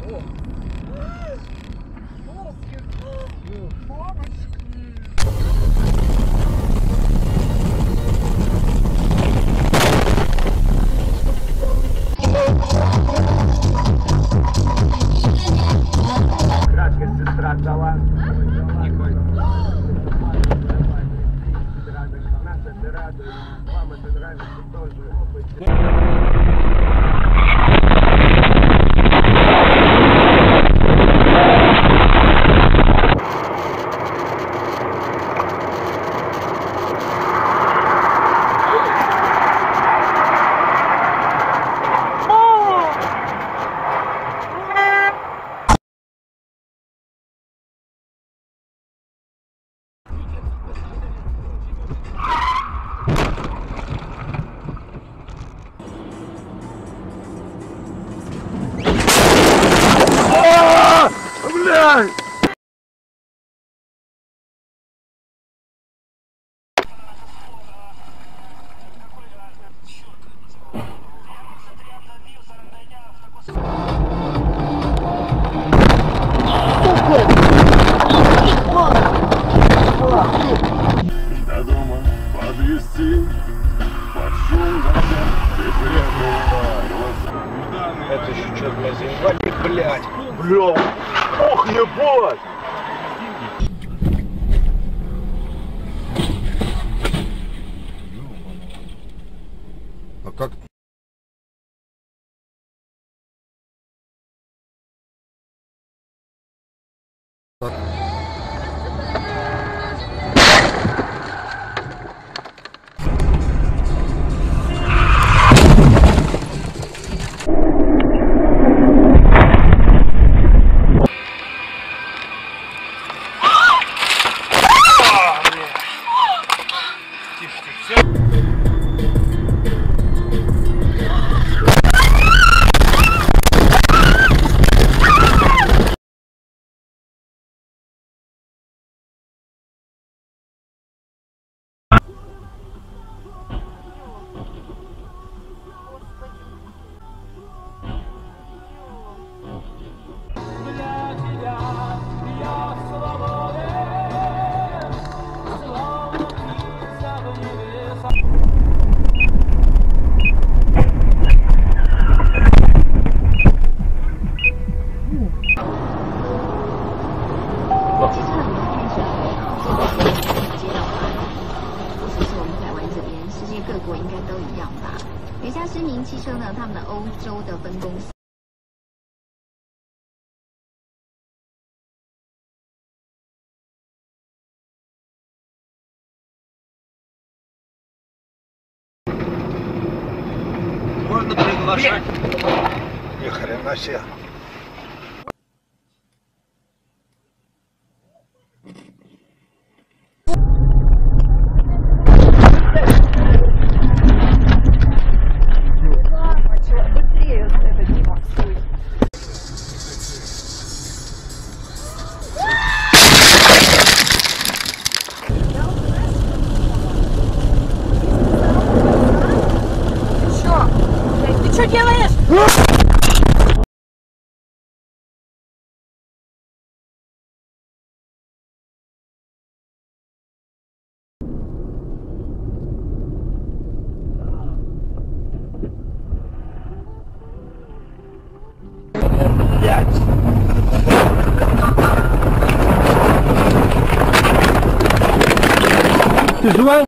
До дома подвезти, под шум дождя ты приехал. Это еще что, блядь, инвалид, блядь. Бля, ох, ебать! А как? 各国应该都一样吧。有一家知名汽车呢，他们的欧洲的分公司。 Можно приглашать? Ни хрена себе. Ты что делаешь? Ты жива?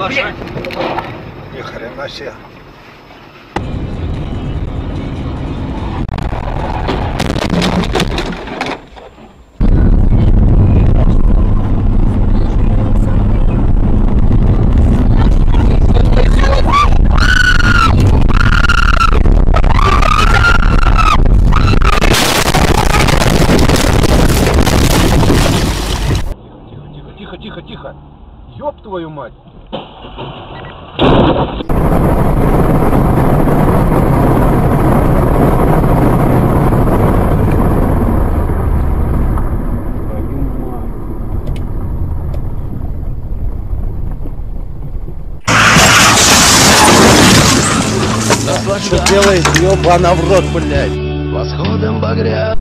приглашать. Ни хрена себе. Тихо, тихо. Ёб твою мать. Что делает, ёбана в рот, блядь? Восходом багря.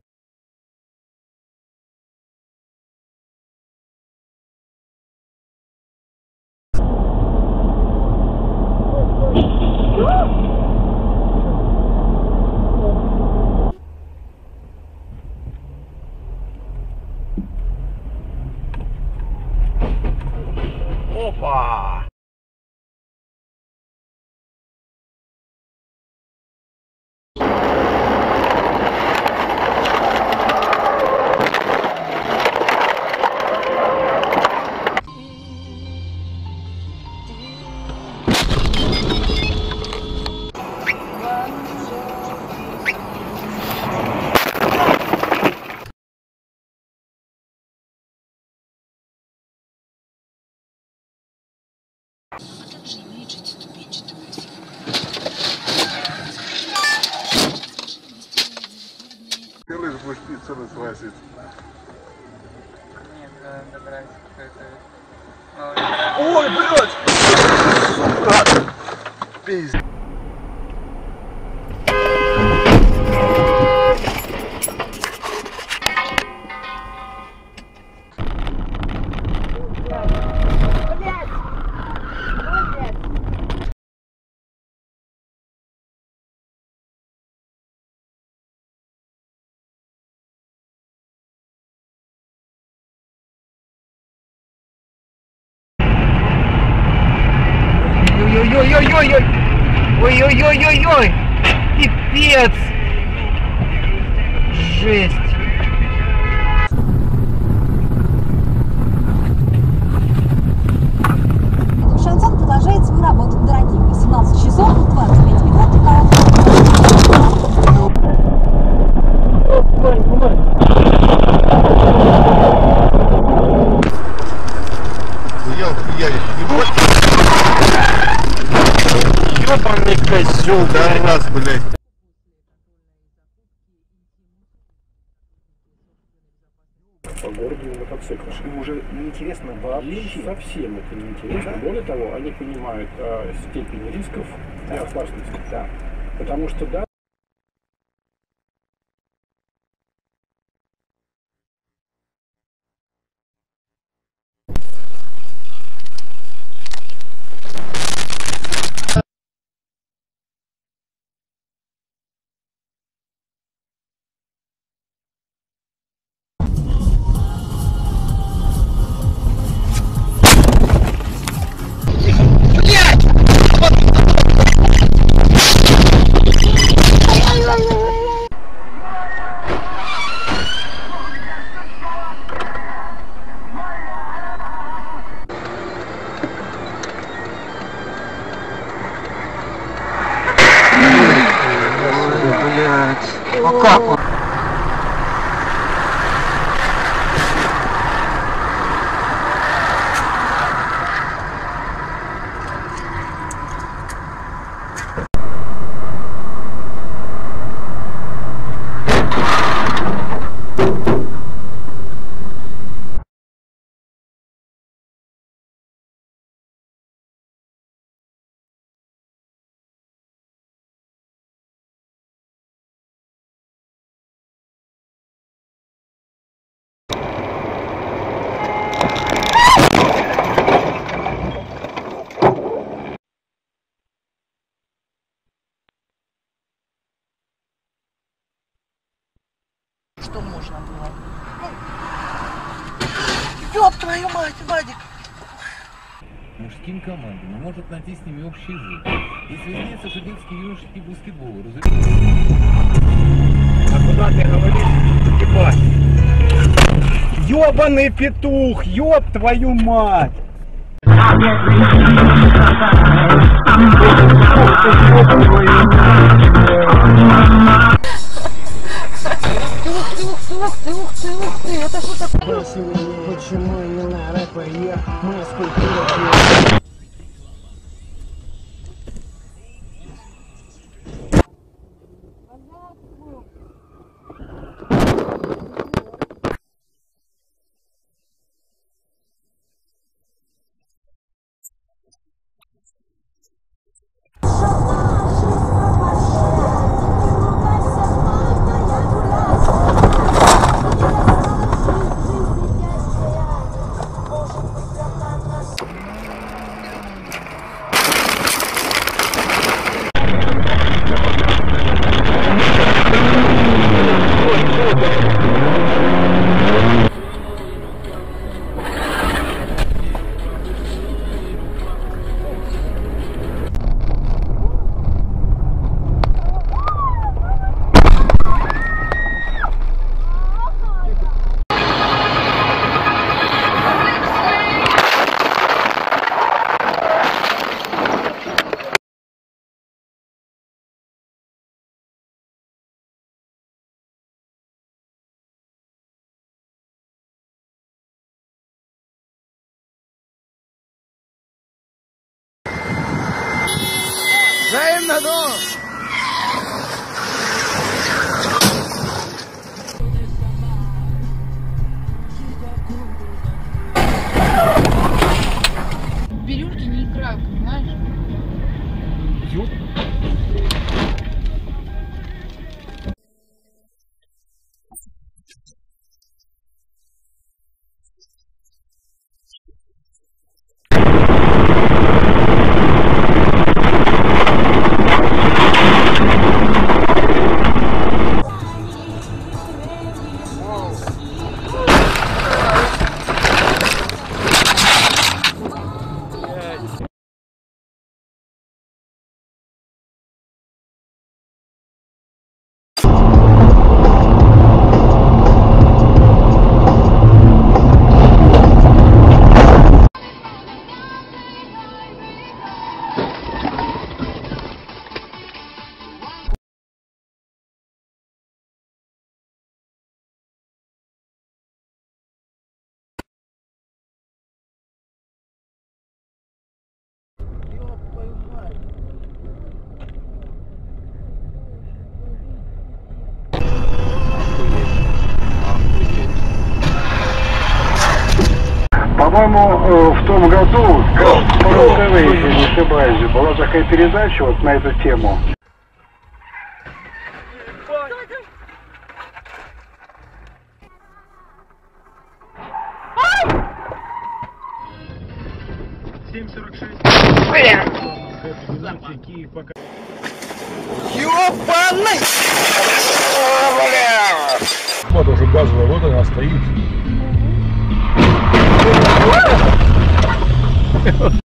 Опа! Первый спуститься на свой сит. Нет, надо брать какой-то... Ой, блядь! Сука! Пиздец. Ой-ой-ой-ой-ой-ой! Ой-ой-ой-ой-ой! Пипец! Жесть! Шансон продолжает свою работу, дорогие. 18 часов 25 минут. Ёбаный козёл, да раз, блядь. По городу на мотоциклах. Им уже неинтересно вообще. Совсем это неинтересно. Более того, они понимают степень рисков и опасности. Да. Потому что, да, А как он? Что можно было? Ёб твою мать, Вадик! Может, мужским командам и может найти с ними общий язык. Если изменится же детский юношеский баскетбол, разумеется. А куда ты говоришь? Ебать! Ёбаный петух! Ёб твою мать! Ух ты, это что такое? Почему именно рэпер я? Мы скульптура. Бирюльки не играют, понимаешь? По-моему, в том году, по РТВ, если не ошибаюсь, была такая передача вот на эту тему. Ёбаный! Вот уже газовая, вот она стоит.